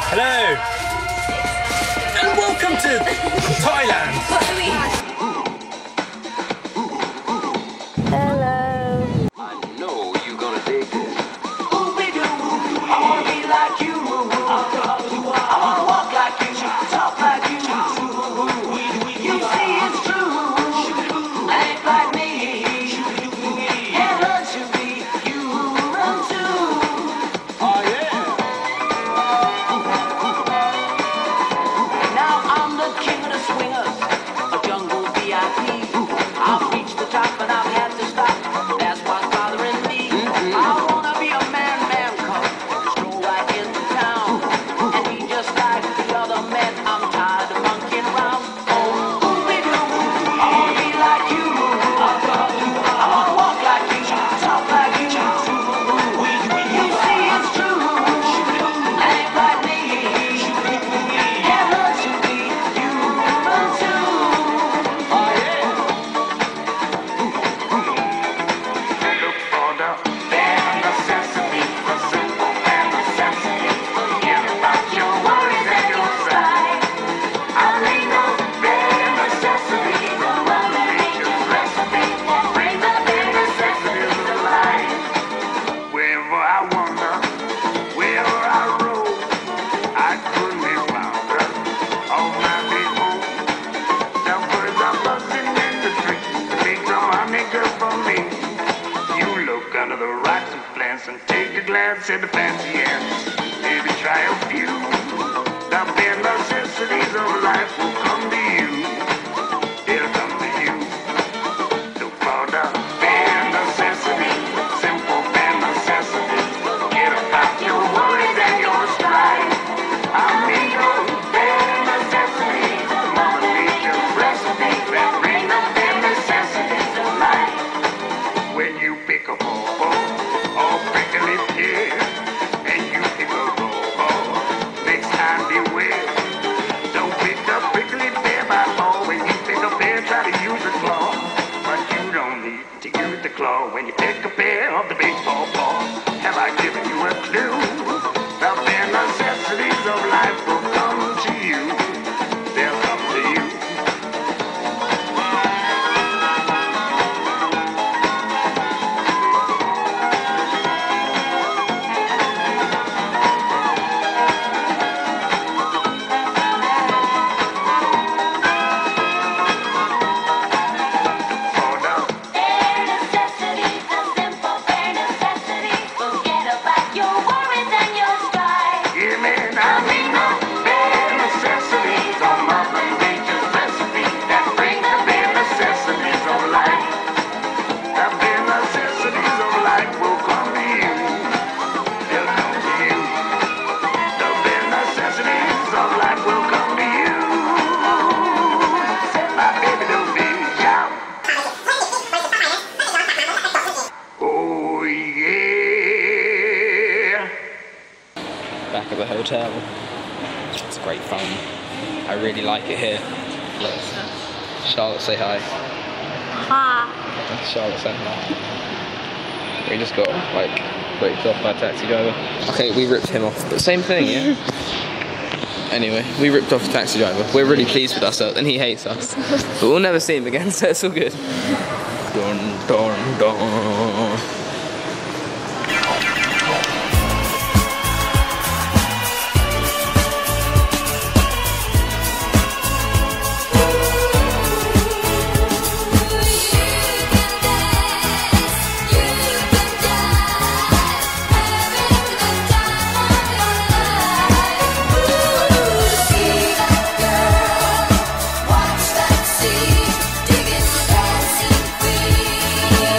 Hello. And welcome to Thailand. And take a glance at the fancy ants. Maybe try a few. The bare necessities of life will come to you. They'll come to you. Look for the bare necessities, simple bare necessities. Forget about your worries and your strife. I mean your bare necessities, Mother Nature's recipes that bring the bare necessities of life. When you pick a ball, prickly pear, and you pick a roll. Next time beware, don't pick a prickly pear by ball. When you pick a pear, try to use a claw, but you don't need to use the claw when you pick a pear of the baseball ball. Have I given you a clue? The bare necessities of life will come to you. They'll come to you. Back at the hotel. It's great fun. I really like it here. Charlotte, say hi. Hi. Charlotte, say hi. We just got like ripped off by a taxi driver. Okay, we ripped him off, but same thing, yeah? Anyway, we ripped off a taxi driver. We're really pleased with ourselves, and he hates us. But we'll never see him again, so it's all good. Dun, dun, dun. Watch that sea, dig it, dancing free.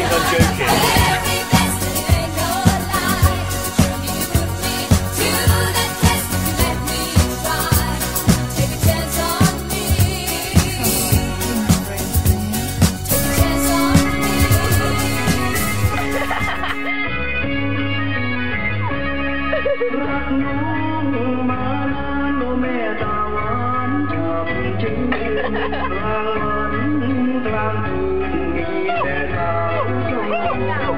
think I'm joking. No.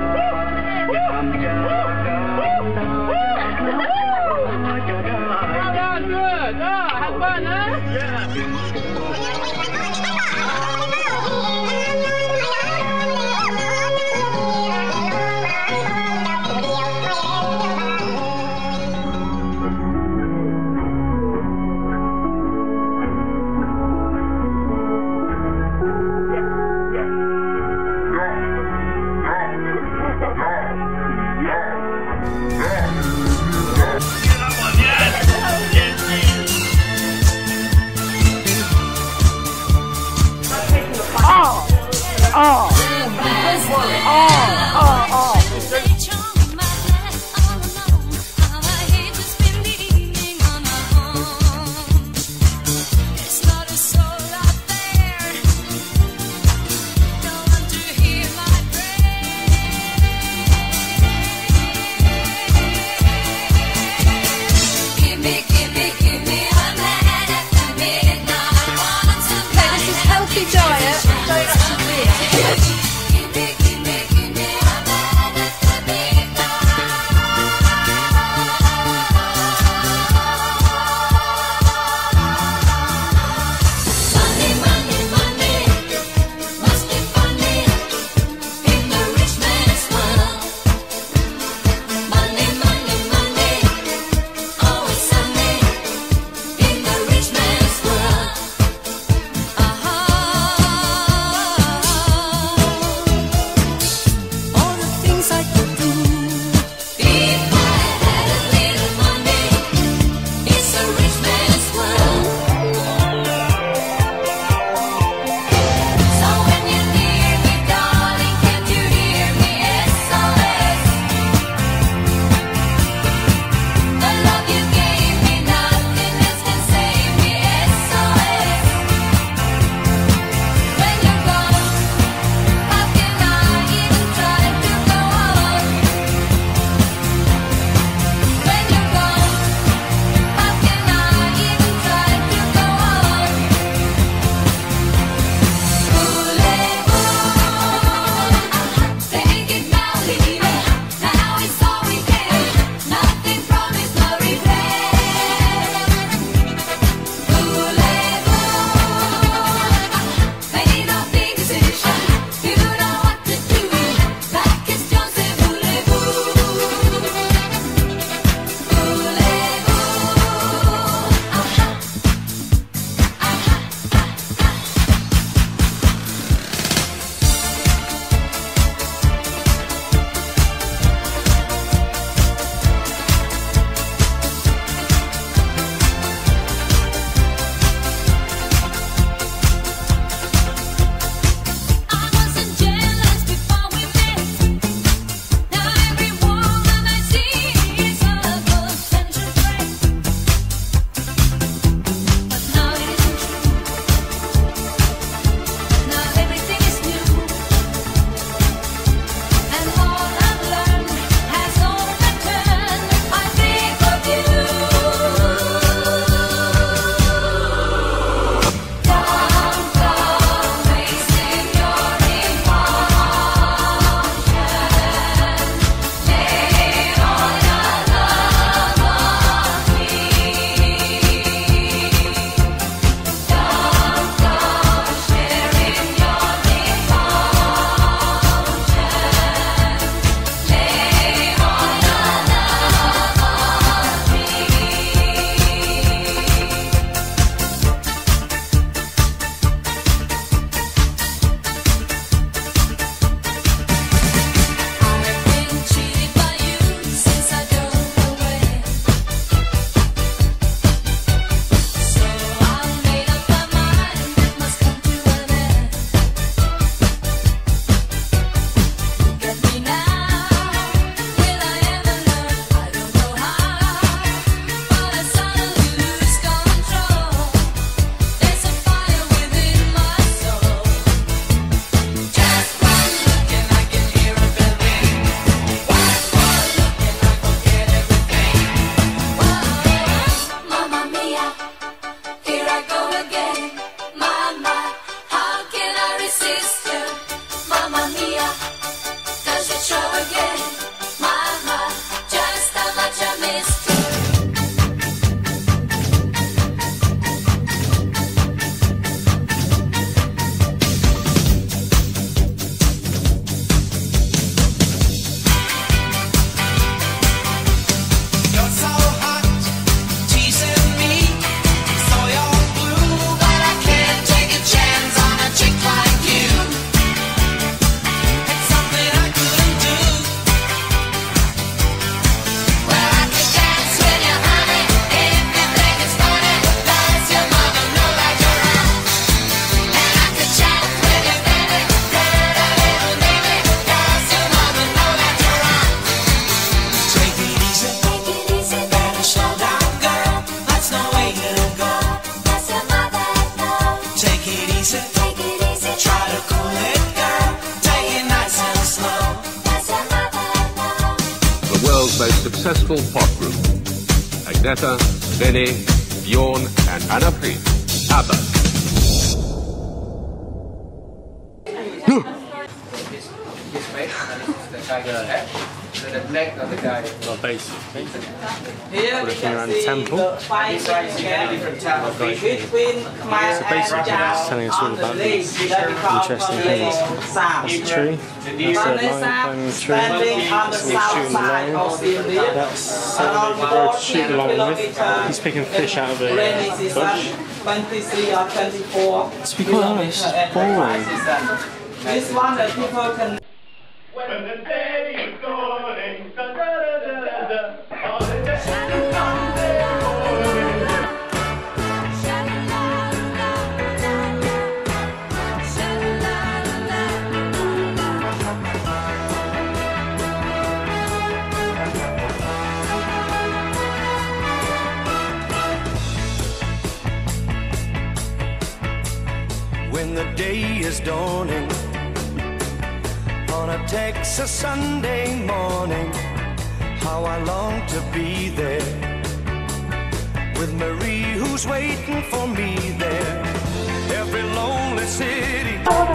world's most successful pop group. Agnetha, Benny, Bjorn and Anna Priest. ABBA. The neck of the guy. Got a base. Here we Looking around can the see temple. the five different temples between Khmer So basically and it's telling us all on the about lake these that we call interesting the things. Sam. That's a tree. That's a lion climbing a tree. Standing on the He's south shooting the side lion. of India. That's something you go to shoot the lion with. He's picking fish out of a bush. 23 or 24. To be quite honest, boring. This one that people can. When the day is dawning, da da da da da, on the day When the day is dawning on a Texas Sunday morning, how I long to be there with Marie who's waiting for me there. Every lonely city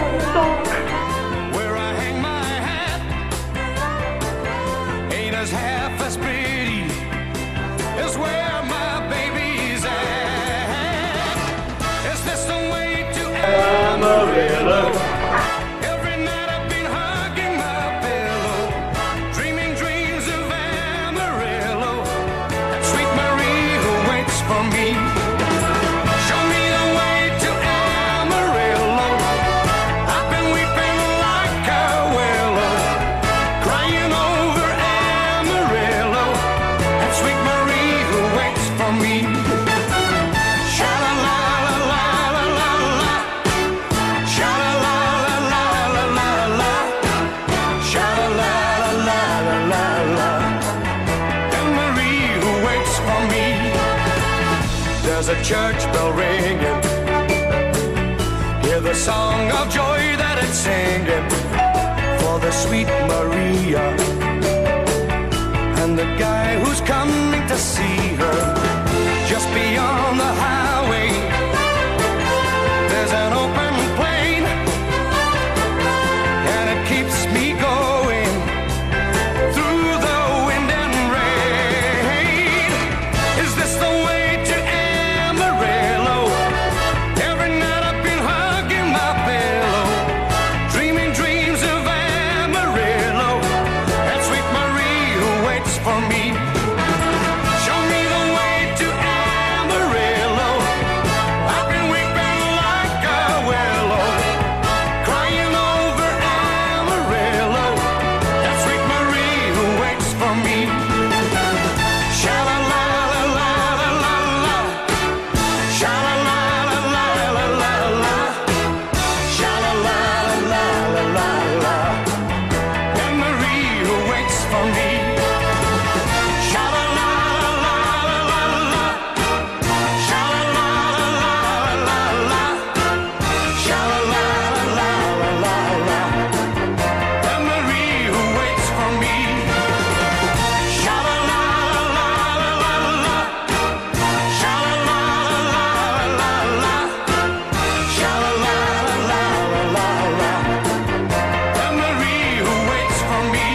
where I hang my hat ain't as half as pretty as where my baby's at. Is this the way to Amarillo? There's a church bell ringing, hear the song of joy that it's singing for the sweet Maria and the guy who's coming to see her. Just beyond the highway there's an open plain, and it keeps me going through the wind and rain. Is this the way to Amarillo? Every night I've been hugging my pillow, dreaming dreams of Amarillo and sweet Marie who waits for me. Show me the way to Amarillo. I've been weeping like a willow, crying over Amarillo and sweet Marie who waits for me. Sha-la-la-la-la-la-la-la, sha-la-la-la-la-la-la, sha-la-la-la-la-la-la, and Marie who waits for me. Sha-la-la-la-la-la-la, sha-la-la-la-la-la-la, sha-la-la-la-la-la-la, and Marie who waits for me. Sha-la-la-la-la-la-la, sha-la-la-la-la-la-la, sha-la-la-la-la-la-la, and Marie who waits for me.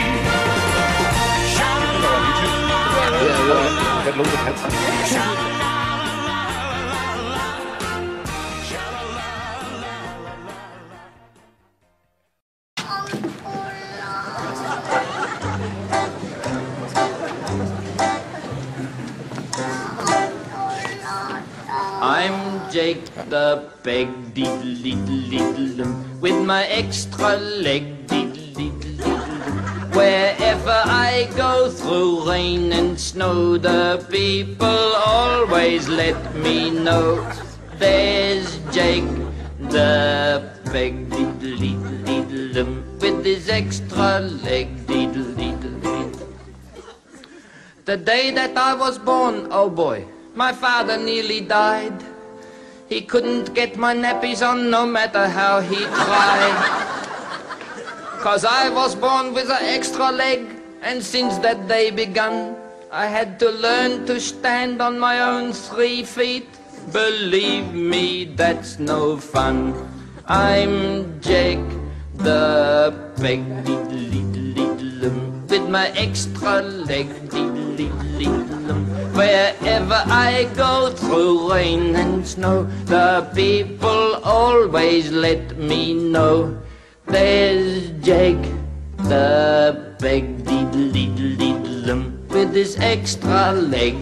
I'm Jake the Peg Diddle Diddle Diddle with my extra leg diddle diddle diddle. Wherever I go through rain and snow, the people always let me know. There's Jake the Peg Diddle Diddle Diddle with his extra leg diddle diddle diddle. The day that I was born, oh boy, my father nearly died. He couldn't get my nappies on no matter how he tried. 'Cause I was born with an extra leg And since that day begun, I had to learn to stand on my own 3 feet. Believe me, that's no fun. I'm Jake the Peg, with my extra leg, wherever I go through rain and snow, the people always let me know. There's Jake the Peg, with his extra leg.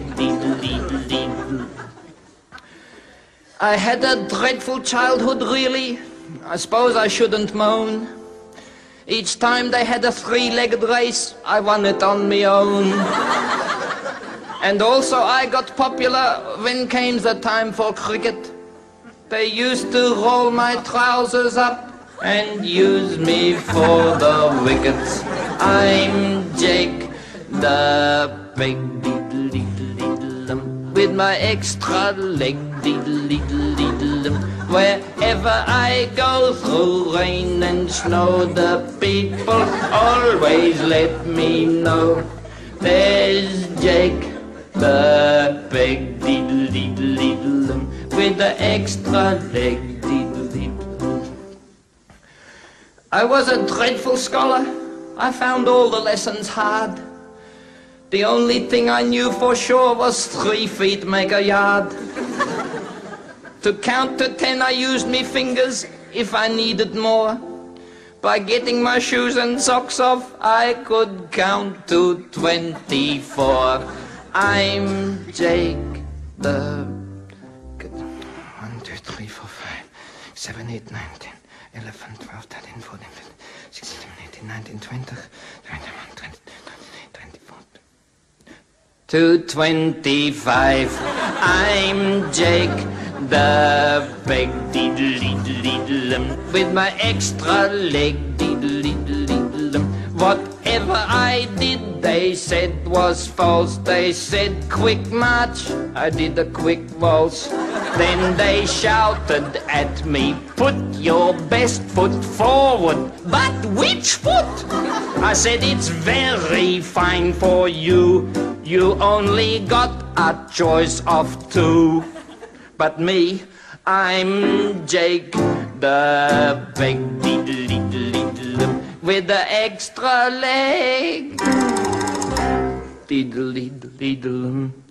I had a dreadful childhood, really. I suppose I shouldn't moan. Each time they had a 3-legged race, I won it on me own. And also I got popular when came the time for cricket. They used to roll my trousers up and use me for the wickets. I'm Jake the Peg, with my extra leg, wherever I go through rain and snow, the people always let me know. There's Jake the Peg, with the extra leg. I was a dreadful scholar. I found all the lessons hard. The only thing I knew for sure was 3 feet make a yard. To count to 10 I used me fingers if I needed more. By getting my shoes and socks off I could count to 24. I'm Jake the... 1, 2, 3, 4, 5, 7, 8, 9, 10, 11, 12, 13, 14, 15, 16, 17, 18, 19, 20, 21, 22, 24. To 25. I'm Jake the Peg, with my extra leg. Whatever I did, they said was false. They said quick march, I did a quick waltz. Then they shouted at me, put your best foot forward. But which foot? I said it's very fine for you. You only got a choice of 2. But me, I'm Jake the Peg, with the extra leg. Diddle, diddle, diddle.